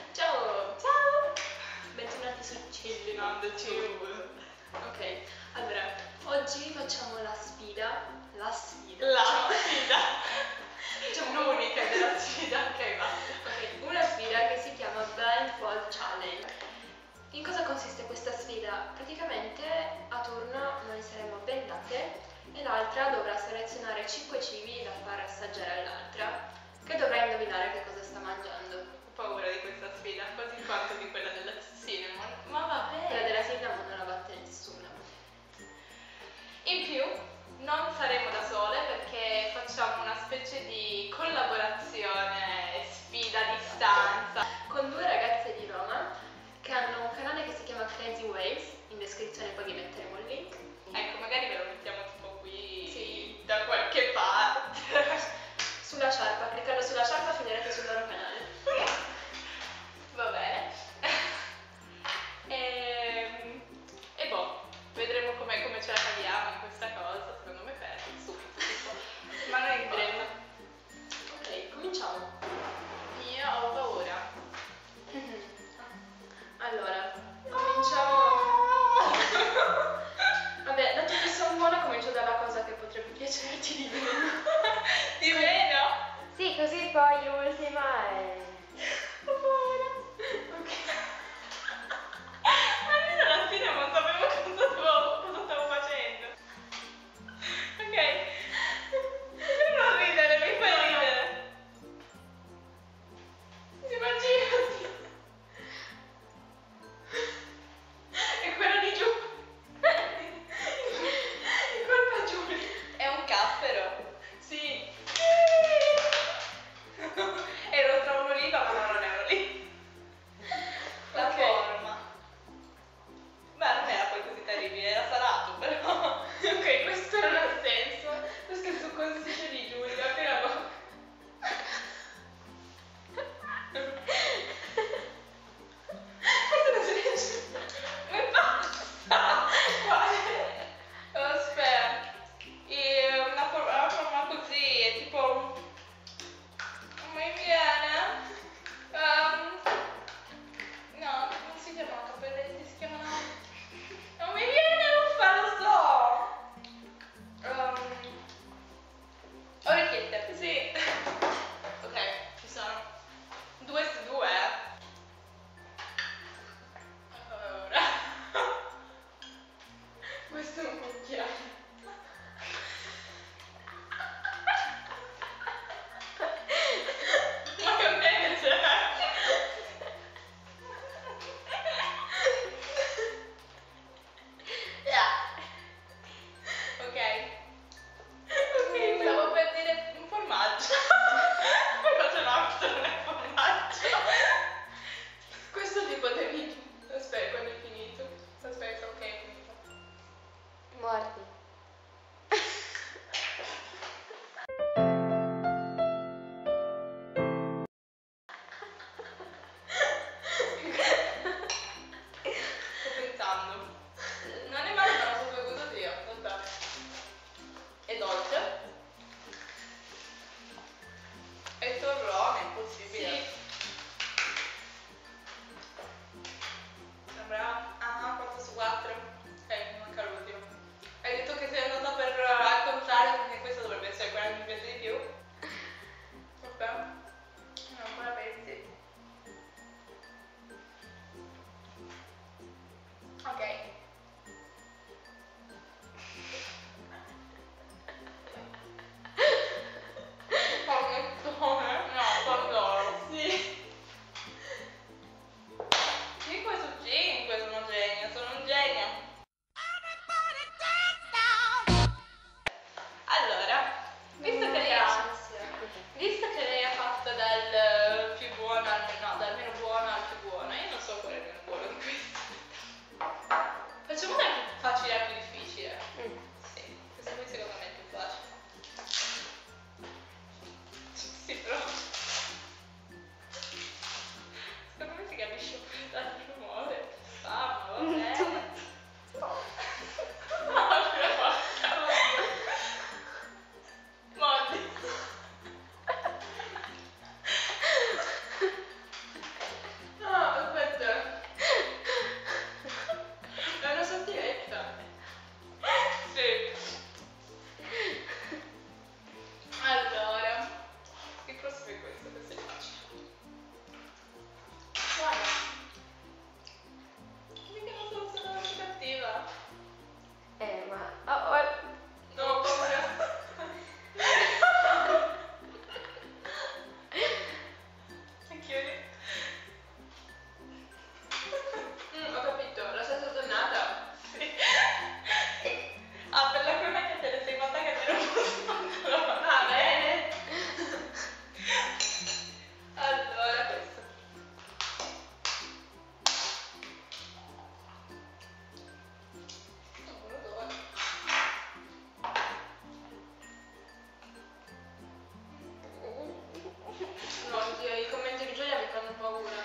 Ciao! Ciao! Bentornati su Chilling On the Tube. Ok, allora, oggi facciamo la sfida. La sfida! Diciamo L'unica della sfida, ok, basta. Ok, una sfida che si chiama Blindfold Challenge. In cosa consiste questa sfida? Praticamente a turno noi saremo bendate e l'altra dovrà selezionare 5 cibi da far assaggiare all'altra, che dovrà indovinare che cosa sta mangiando. Ho paura di questa sfida, quasi quanto di quella della cinnamon, ma vabbè. Quella della cinnamon non la batte nessuno. In più, non saremo da sole perché facciamo una specie di collaborazione, sfida a distanza. Con due ragazze di Roma che hanno un canale che si chiama Crazy Waves, in descrizione poi vi metteremo il link. Ecco, magari ve lo mettiamo tipo qui, Sì. da qualche parte. Sulla sciarpa, cliccando sulla sciarpa finirete sul loro canale. Va bene. E boh, vedremo come ce la caviamo in questa cosa. Secondo me perdo subito, tipo. Ma non vedremo. Ok, cominciamo. Io ho paura. Allora, cominciamo. Ho capito, la salsa tonnata. Sì. Ah, per la cronaca te ne sei fatta cadere un po' sul pantalone. Va bene. Allora, questo. Buon odore. No, oddio, i commenti di Giulia mi fanno paura.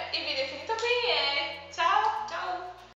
il video è finito qui.